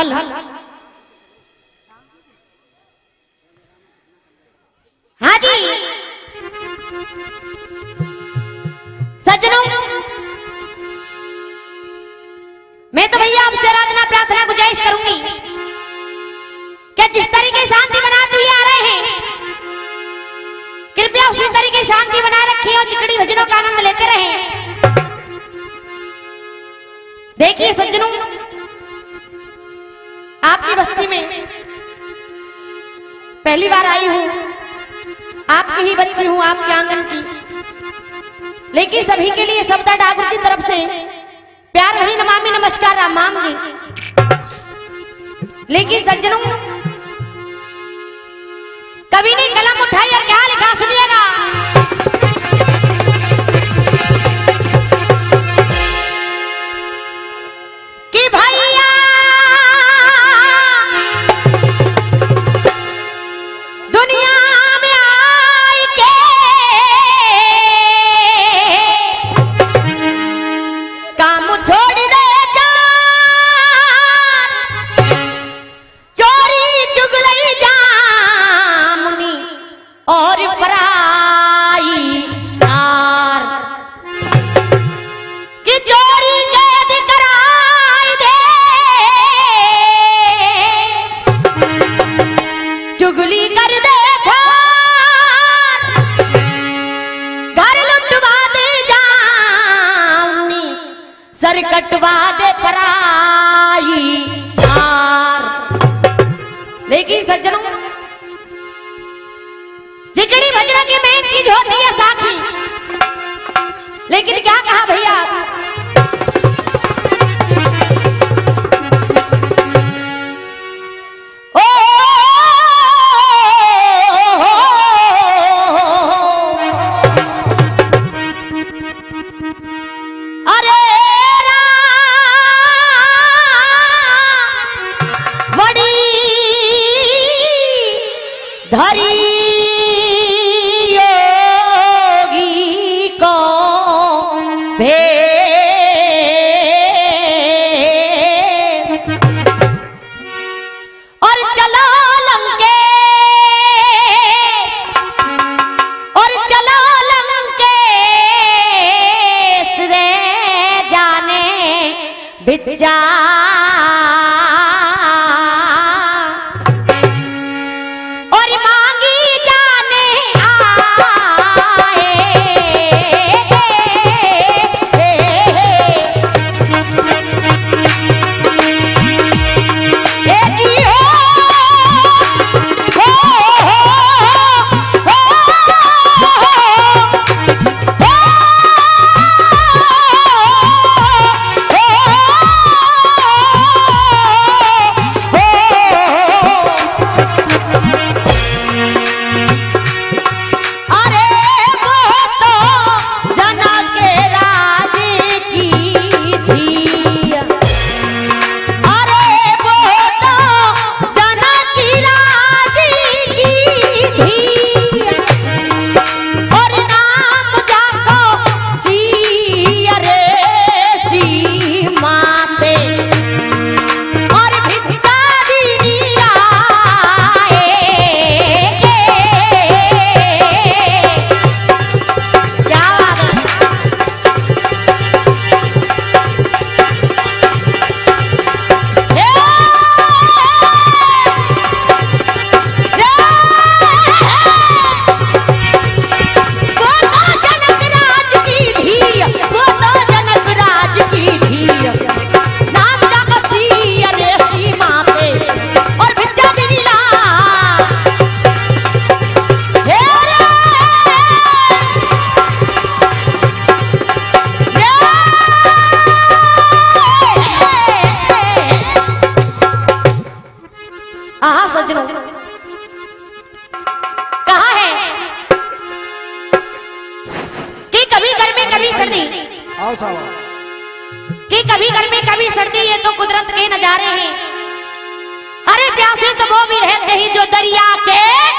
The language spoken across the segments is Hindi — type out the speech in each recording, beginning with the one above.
हल हाँ जी सज्जनों, मैं तो भैया आपसे आराधना प्रार्थना गुजारिश करूंगी कि जिस तरीके शांति बनाते हुए आ रहे हैं, कृपया उसी तरीके शांति बनाए रखिए और चिकड़ी भजनों का आनंद लेते रहें। देखिए सज्जनों, आपकी बस्ती में पहली बार आई हूं, आपकी ही बच्ची हूं, आपके आंगन की, लेकिन सभी के लिए सबदा डाकुर की तरफ से प्यार भरी नमामि नमस्कार राम माम जी। लेकिन सज्जनों, कभी ने कलम उठाई और क्या लिखा सुनिएगा। कि भैया दुनिया में आई के काम छोड़ दे जा, चोरी चुगलई जामुनी और पराई नार, कि चोरी कैद कराई दे, चुगली कर दे घर लुटवा दे जामुनी, सर कटवा दे पराई नार। लेकिन सज्जनों, चिकड़ी भजनों की मेन चीज होती है साखी, लेकिन क्या कहा भैया, ओ अरे बड़ी धरी बिचा और मांगी जाने आए, जी सज्जनों, कहा है कि कभी गर्मी कभी सर्दी, कि कभी गर्मी कभी सर्दी, ये तो कुदरत के नजारे हैं। अरे प्यासे तो वो भी रहते ही जो दरिया के।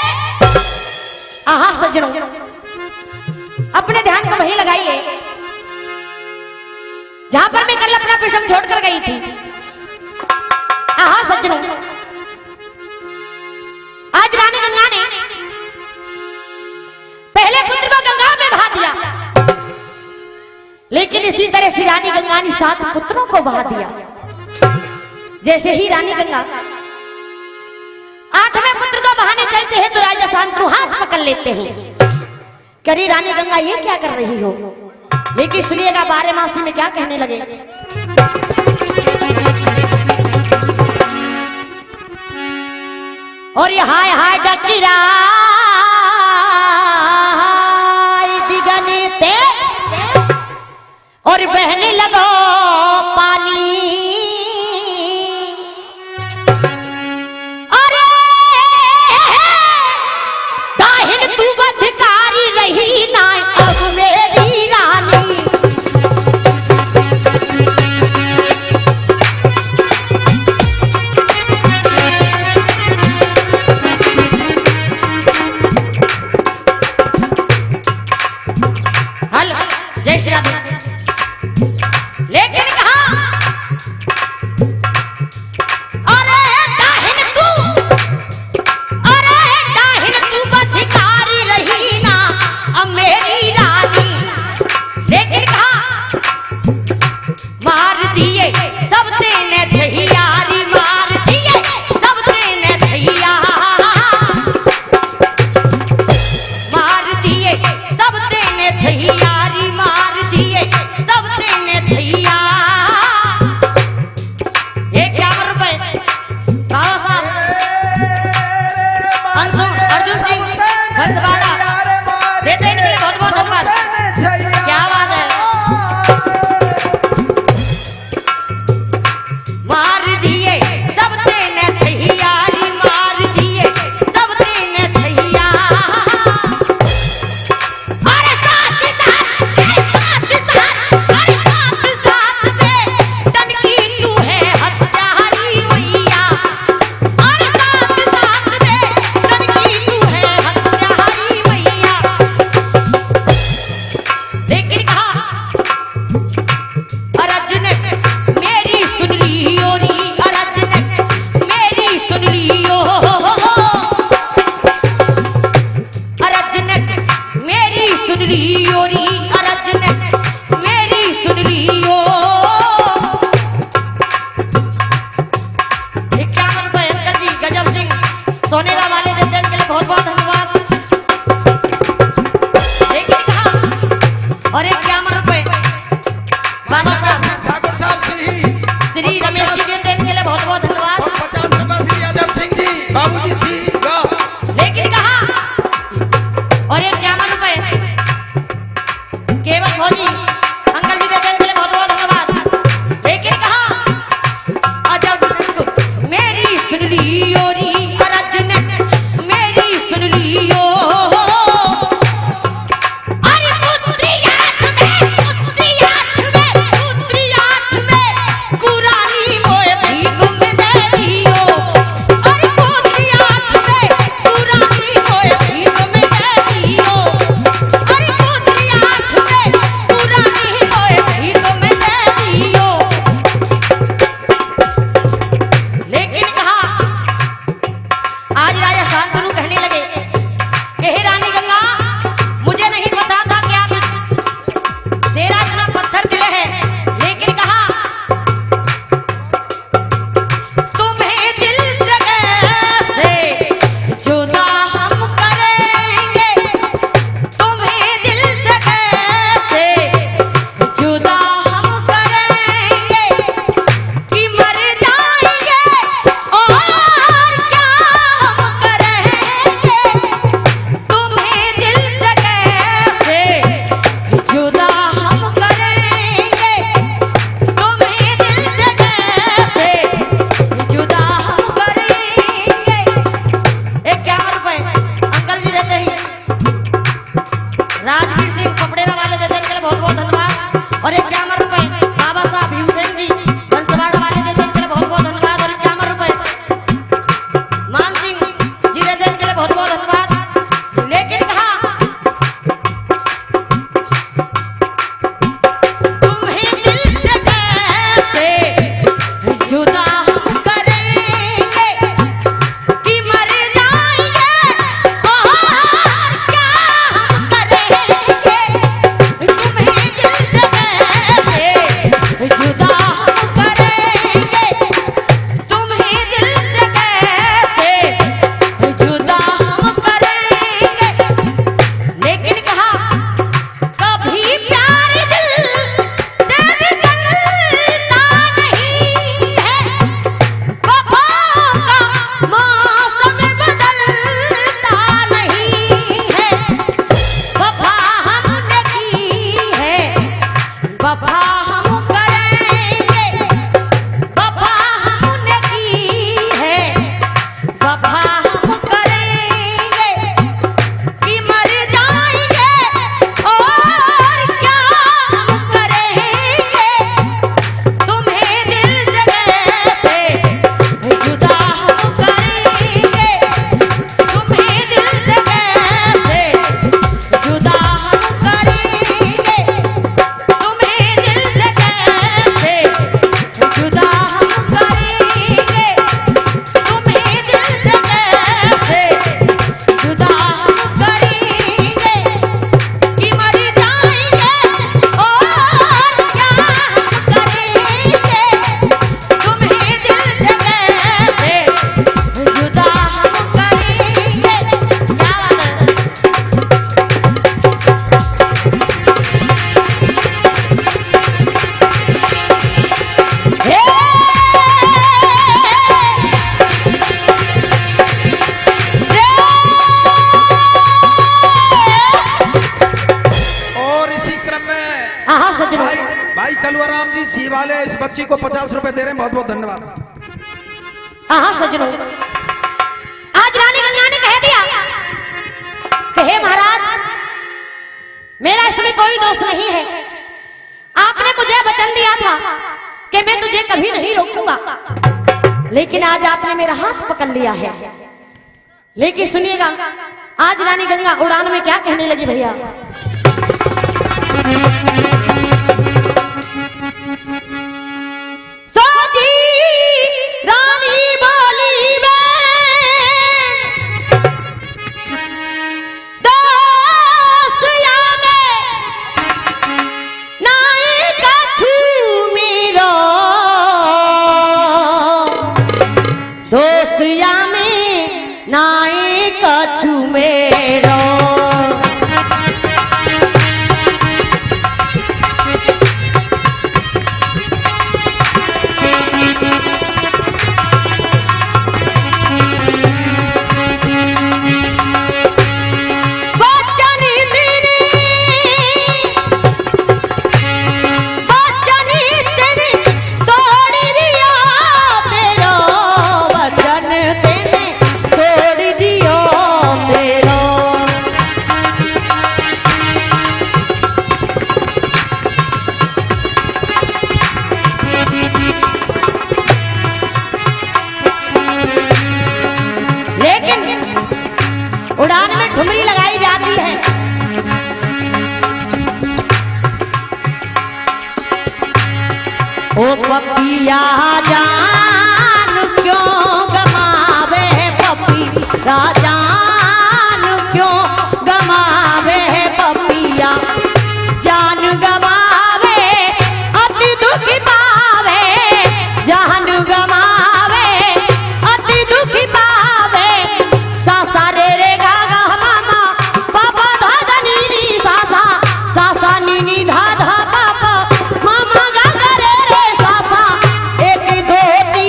आहा सज्जनों, अपने ध्यान को वहीं लगाइए जहां पर मैं कल अपना प्रश्न छोड़कर गई थी। हाँ सज्जनों, आज रानी गंगा ने पहले पुत्र को गंगा में बहा दिया, लेकिन इसी तरह से रानी गंगा ने 7 पुत्रों को बहा दिया। जैसे ही रानी गंगा 8वें पुत्र को बहाने चलते हैं तो राजा शांतनु हाथ पकड़ लेते हैं। करी रानी गंगा ये क्या कर रही हो? लेकिन सुनिएगा 12 मासी में क्या कहने लगे। और ये हाय हाय डकीरा दिगने और बहने लगो पानी, अरे दाहिन तू बदकारी रही ना अब मेरी रानी। हेलो जय श्री राधे। लेकिन कहा अरे दाहिन तू बदकारी रही ना अब मेरी रानी। लेकिन कहा मार दिए सब तेने झहियारी, मार दिए सब तेने झहिया, मार दिए सब तेने झहियारी, मार दिए सब तेने झहिया। 51 रुपए बाबा साहब अर्जुन सिंह भंसवाड़ा देते हैं, इनके बहुत बहुत धन्यवाद। क्या बात है। मार दिए सब तेने झहियारी, मार दिए सब तेने झहिया। अरे साथ में टनकी तू है हत्यारी मैया, अरे साथ में टनकी तू है हत्यारी मैया। लेकिन कहा अर्जुन मेरी सुन लियो री, अर्जुन मेरी सुन लियो, अर्जुन मेरी सुन लियो री, अर्जुन मेरी सुन लियो। 51 रुपए अंकल जी गजब सिंह सोनेरा वाले देते के लिए बहुत बहुत धन्यवाद। लेकिन कहा और 51 रुपए बाबा साहब ठाकुर साहब श्री रमेश जी देते के लिए बहुत बहुत धन्यवाद। 50 रुपए श्री यादव सिंह जी बाबूजी सी का। लेकिन कहा और 51 रुपए वफा हम करेंगे, वफा हमने की है, वफा हम करेंगे कि मर जाएंगे और क्या हम करेंगे। तुम्हें दिल जगह से जुदा हम करेंगे, तुम्हें दिल जगह से जुदा हम करेंगे, तुम्हें दिल जगह से जुदा हम करेंगे, तुम्हें दिल जगह से जुदा हम करेंगे कि मर जाएंगे और क्या हम करेंगे। तुम्हें दिल जगह से जुदा हम करेंगे। क्या और इसी क्रम में हाँ सजनों, भाई कलुआराम जी सी वाले इस बच्ची को 50 रुपए दे रहे हैं। बहुत बहुत धन्यवाद। हाँ सजनों, आज रानी गंगा ने कह दिया कि हे महाराज, मेरा इसमें कोई दोष नहीं है। आपने मुझे वचन दिया था कि मैं तुझे कभी नहीं रोकूंगा, लेकिन आज आपने मेरा हाथ पकड़ लिया है। लेकिन सुनिएगा, आज रानी गंगा उड़ान में क्या कहने लगी भैया। सोची रानी बोली मैं दोसिया में नाई कछु मेरो, दोसिया में नाई कछु मेरो। उड़ान में ठुमरी लगाई जाती है। ओ पपिया जान क्यों गमावे, पपिया जान क्यों गमावे, पपिया जान गमावे अति दुख पावे, जान गमावे अति दुख पावे। सासा रे रे गा गा मामा पापा धा धा नी नी सासा, सासा नी नी धा धा पापा मामा गा गा रे रे सासा। एक दो तीन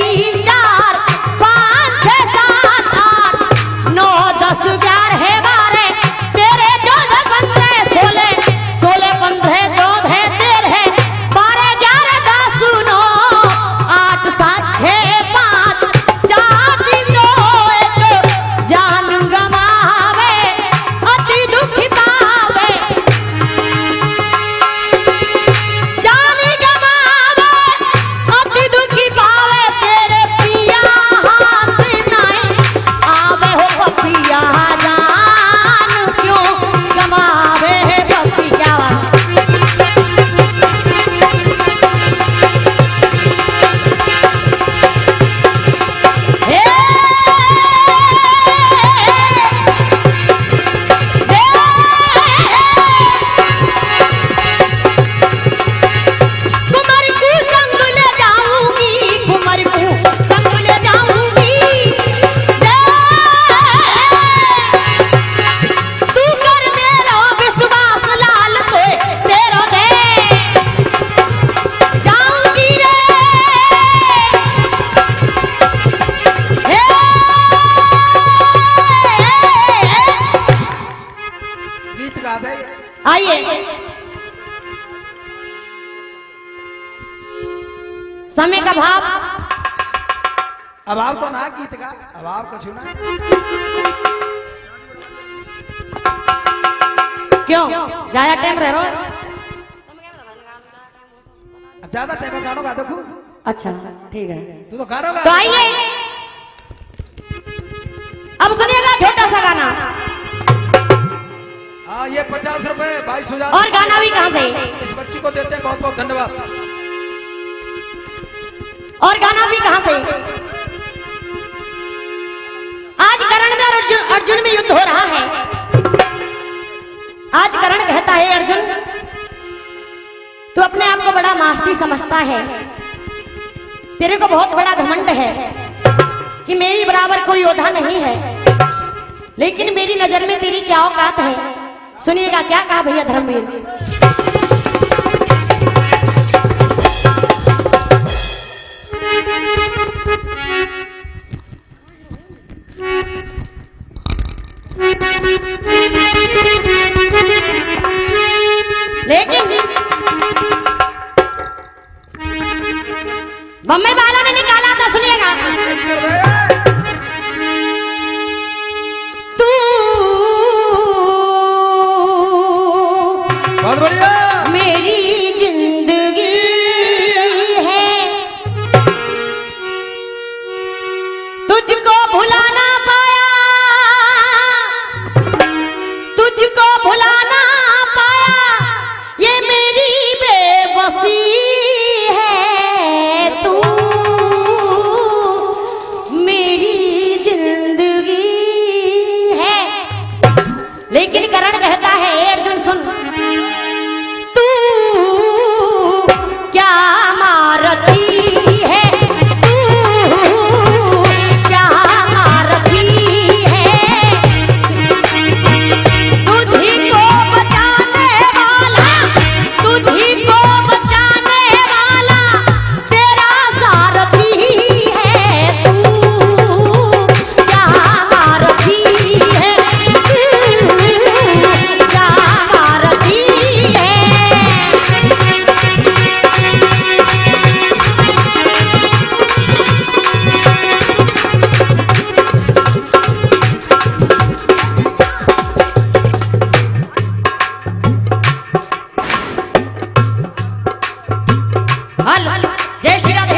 समय का भाव अब आप तो ना गीत का अब आप कछु ना क्यों ज्यादा टाइम रह रो ज्यादा टाइम में गानों गा देखो। अच्छा ठीक है तू तो गा रहा तो आइए अब सुनिएगा छोटा सा गाना। हाँ ये 50 रुपए 22,000 और गाना भी कहाँ से इस बच्ची को देते हैं, बहुत बहुत धन्यवाद। और गाना भी कहाँ से। आज करण में और अर्जुन में युद्ध हो रहा है। आज करण कहता है अर्जुन तू अपने आप को बड़ा मास्टरी समझता है, तेरे को बहुत बड़ा घमंड है कि मेरी बराबर कोई योद्धा नहीं है, लेकिन मेरी नजर में तेरी क्या औकात है। सुनिएगा क्या कहा भैया धर्मवीर। लेकिन बम्बई वालों ने निकाला था, सुनिएगा। तू बहुत बढ़िया मेरी जिंदगी है, तुझको भुला ना पाया, तुझको भुला ना पाया, ये मेरी बेबसी है। तू मेरी जिंदगी है। लेकिन करण कहता है अर्जुन सुन, तू क्या मारती है, तू क्या मारती है, तुझी को बचाने वाला, तुझी को बचाने वाला तेरा सारथी है। तू क्या मारती है, तू क्या मारती है। हल जय श्री राधे।